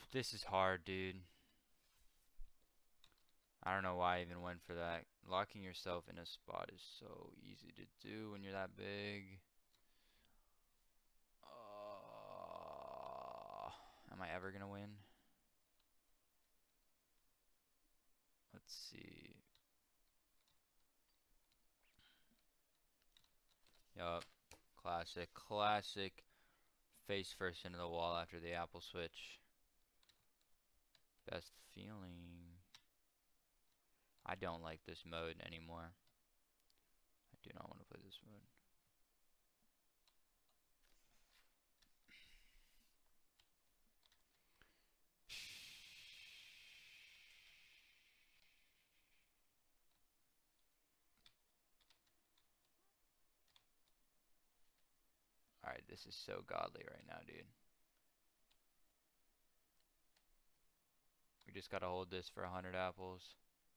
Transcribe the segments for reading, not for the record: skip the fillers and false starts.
This is hard, dude. I don't know why I even went for that. Locking yourself in a spot is so easy to do when you're that big. Am I ever gonna win? Let's see. Yup. Classic. Classic. Face first into the wall after the apple switch. Best feeling. I don't like this mode anymore. I do not want to play this mode. Alright, this is so godly right now, dude. We just gotta hold this for 100 apples.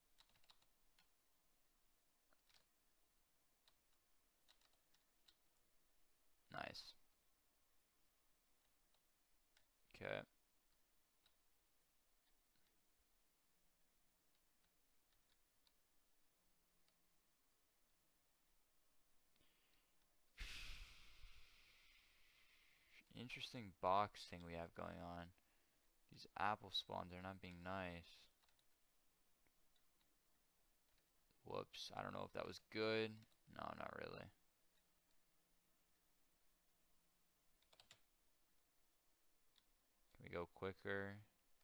Nice. Okay. Interesting box thing we have going on. These apple spawns are not being nice. Whoops. I don't know if that was good. No, not really. Can we go quicker?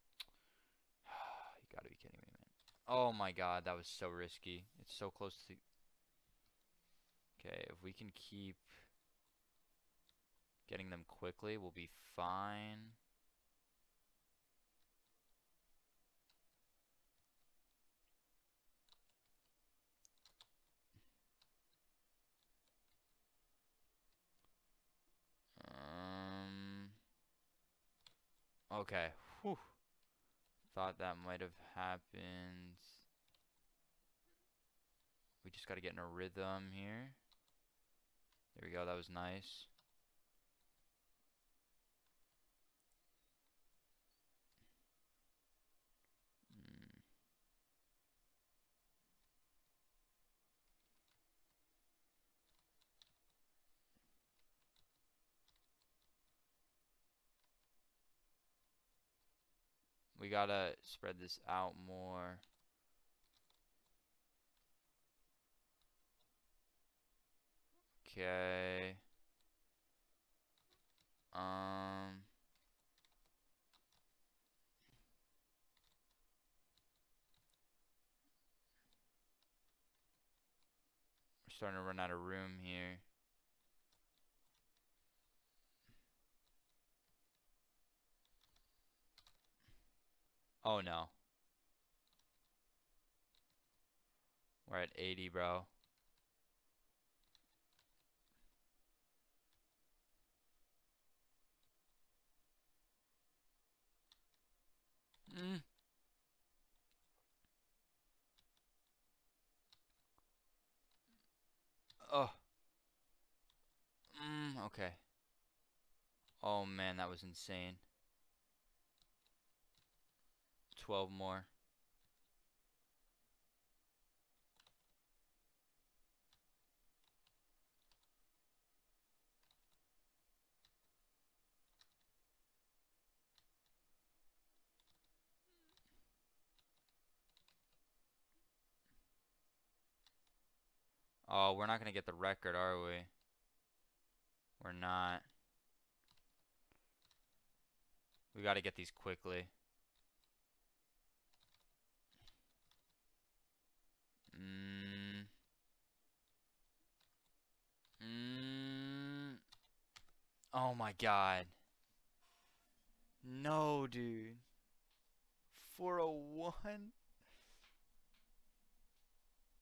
You gotta be kidding me, man. Oh my god, that was so risky. It's so close to... Okay, if we can keep getting them quickly, we'll be fine. Okay. Whew. Thought that might have happened. We just gotta get in a rhythm here. There we go, that was nice. We gotta spread this out more. Okay. We're starting to run out of room here. Oh no. We're at 80, bro. Oh. Okay. Oh man, that was insane. 12 more. Oh, we're not gonna get the record, are we? We're not. We gotta get these quickly. Oh my god. No, dude. 401?